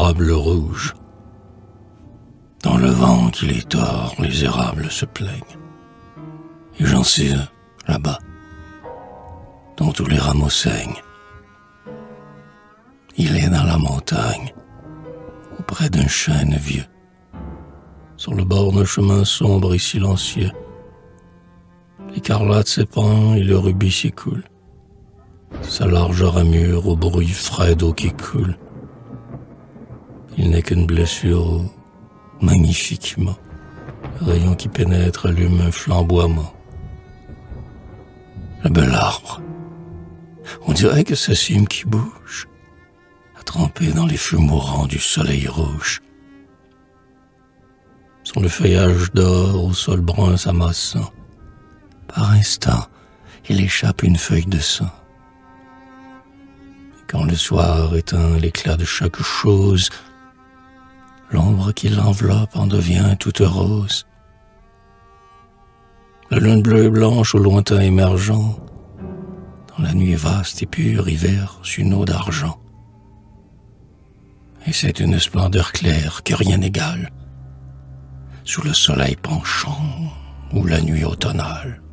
l'érable rouge. Dans le vent qui les tord, les érables se plaignent. Et j'en sais là-bas, dont tous les rameaux saignent. Il est dans la montagne, auprès d'un chêne vieux, sur le bord d'un chemin sombre et silencieux. L'écarlate s'épand et le rubis s'y coule. Sa large ramure au bruit frais d'eau qui coule. Il n'est qu'une blessure magnifiquement. Le rayon qui pénètre allume un flamboiement. Le bel arbre, on dirait que sa cime qui bouge, a trempé dans les feux mourants du soleil rouge. Sur le feuillage d'or au sol brun s'amassant, par instant, il échappe une feuille de sang. Et quand le soir éteint l'éclat de chaque chose, l'ombre qui l'enveloppe en devient toute rose. La lune bleue et blanche au lointain émergeant, dans la nuit vaste et pure y verse une eau d'argent. Et c'est une splendeur claire que rien n'égale, sous le soleil penchant ou la nuit automnale.